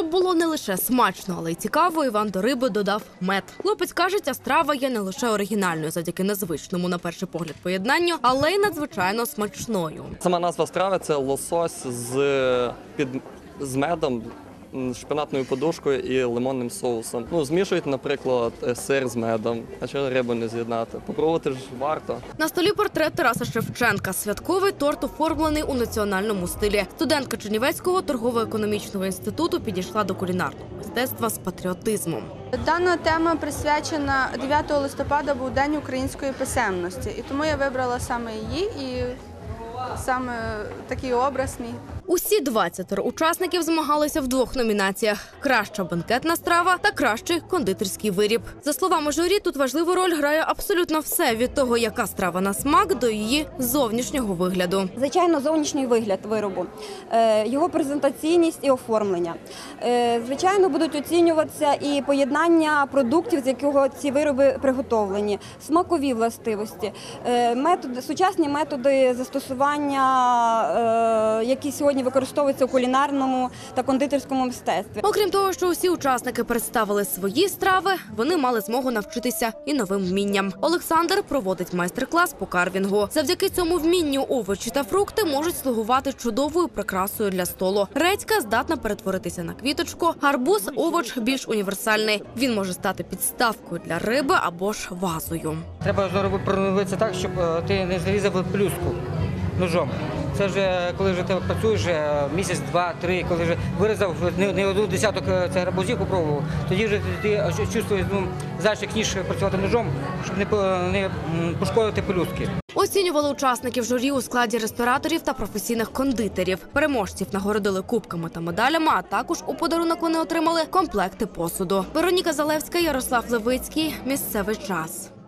Щоб було не лише смачно, але й цікаво, Іван до риби додав мед. Хлопець каже, ця страва є не лише оригінальною завдяки незвичному на перший погляд поєднанню, але й надзвичайно смачною. Сама назва страви – це лосось з медом, шпинатною подушкою і лимонним соусом. Змішують, наприклад, сир з медом, а чого рибу не з'єднати? Попробувати ж варто. На столі портрет Тараса Шевченка. Святковий торт оформлений у національному стилі. Студентка Чернівецького торгово-економічного інституту підійшла до кулінарного мистецтва з патріотизмом. Дана тема присвячена 9 листопада, був День української писемності. І тому я вибрала саме її і саме такий образ мій. Усі 20 учасників змагалися в двох номінаціях – краща бенкетна страва та кращий кондитерський виріб. За словами журі, тут важливу роль грає абсолютно все – від того, яка страва на смак, до її зовнішнього вигляду. Звичайно, зовнішній вигляд виробу, його презентаційність і оформлення. Звичайно, будуть оцінюватися і поєднання продуктів, з якого ці вироби приготовлені, смакові властивості, сучасні методи застосування, які сьогодні використовуються у кулінарному та кондитерському мистецтві. Окрім того, що усі учасники представили свої страви, вони мали змогу навчитися і новим вмінням. Олександр проводить майстер-клас по карвінгу. Завдяки цьому вмінню овочі та фрукти можуть слугувати чудовою прикрасою для столу. Редька здатна перетворитися на квіточку, гарбуз – овоч більш універсальний. Він може стати підставкою для риби або ж вазою. Треба робити так, щоб ти не зарізав плюску ножом. Це вже, коли вже ти працюєш місяць, два, три, коли вже вирізав не один десяток цих гарбузів, попробував, тоді вже ти чувствуєш, знаєш, як ніж працювати ножом, щоб не пошкодити пелюстки. Оцінювали учасників журі у складі рестораторів та професійних кондитерів. Переможців нагородили кубками та медалями, а також у подарунок вони отримали комплекти посуду. Вероніка Залевська, Ярослав Левицький. Місцевий час.